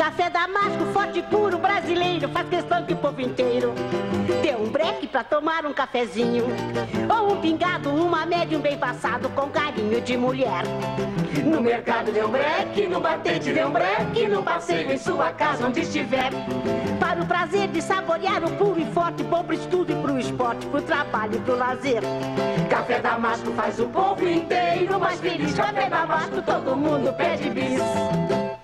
Café damasco, forte e puro, brasileiro, faz questão que o povo inteiro dê um breque pra tomar um cafezinho, ou um pingado, uma média, um bem passado com carinho de mulher. No mercado dê um breque, no batente dê um breque, no passeio em sua casa onde estiver, para o prazer de saborear o puro e forte, bom pro estudo e pro esporte, pro trabalho e pro lazer. Café damasco faz o povo inteiro mais feliz. Café damasco todo mundo pede bis.